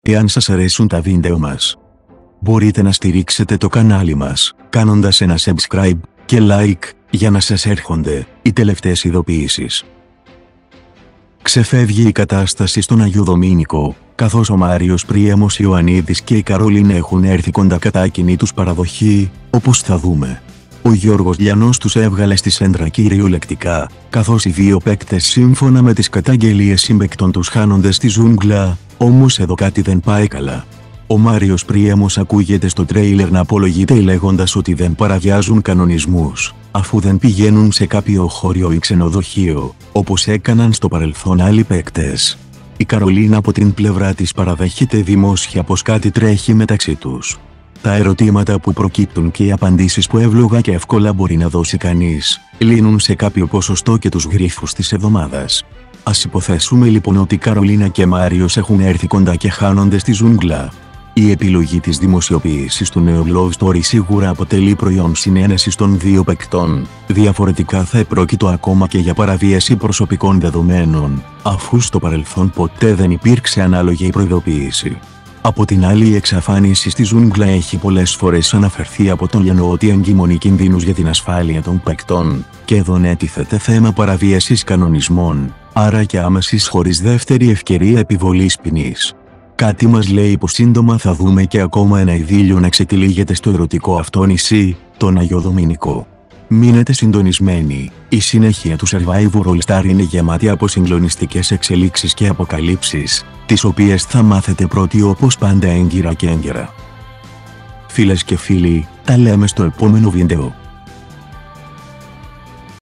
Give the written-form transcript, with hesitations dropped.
Εάν σας αρέσουν τα βίντεο μας, μπορείτε να στηρίξετε το κανάλι μας, κάνοντας ένα subscribe και like, για να σας έρχονται οι τελευταίες ειδοποιήσεις. Ξεφεύγει η κατάσταση στον Αγιο Δομήνικο, καθώς ο Μάριος Πρίαμος Ιωαννίδης και η Καρολίνα έχουν έρθει κοντά κατά κοινή τους παραδοχή, όπως θα δούμε. Ο Γιώργος Λιανός τους έβγαλε στη σέντρα κυριολεκτικά, καθώς οι δύο παίκτες σύμφωνα με τις καταγγελίες συμπαικτών τους χάνονται στη ζούγκλα, όμως εδώ κάτι δεν πάει καλά. Ο Μάριος Πρίαμος ακούγεται στο τρέιλερ να απολογείται λέγοντας ότι δεν παραβιάζουν κανονισμούς, αφού δεν πηγαίνουν σε κάποιο χώριο ή ξενοδοχείο, όπως έκαναν στο παρελθόν άλλοι παίκτες. Η Καρολίνα από την πλευρά της παραδέχεται δημόσια πως κάτι τρέχει μεταξύ τους. Τα ερωτήματα που προκύπτουν και οι απαντήσεις που εύλογα και εύκολα μπορεί να δώσει κανείς, λύνουν σε κάποιο ποσοστό και τους γρίφους της εβδομάδας. Ας υποθέσουμε λοιπόν ότι η Καρολίνα και Μάριος έχουν έρθει κοντά και χάνονται στη ζούγκλα. Η επιλογή της δημοσιοποίησης του νέου love story σίγουρα αποτελεί προϊόν συνένεσης των δύο παικτών, διαφορετικά θα επρόκειτο ακόμα και για παραβίαση προσωπικών δεδομένων, αφού στο παρελθόν ποτέ δεν υπήρξε ανάλογη προειδοποίηση. Από την άλλη, η εξαφάνιση στη ζούγκλα έχει πολλές φορές αναφερθεί από τον Λιανό ότι εγκυμονεί κινδύνους για την ασφάλεια των παικτών, και εδώ ετίθεται θέμα παραβίασης κανονισμών, άρα και άμεσης χωρίς δεύτερη ευκαιρία επιβολής ποινής. Κάτι μας λέει πως σύντομα θα δούμε και ακόμα ένα ειδήλιο να ξετυλίγεται στο ερωτικό αυτό νησί, τον Αγιο Δομήνικο. Μείνετε συντονισμένοι, η συνέχεια του Survivor All Star είναι γεμάτη από συγκλονιστικές εξελίξεις και αποκαλύψεις, τις οποίες θα μάθετε πρώτοι όπως πάντα έγκυρα και έγκαιρα. Φίλες και φίλοι, τα λέμε στο επόμενο βίντεο.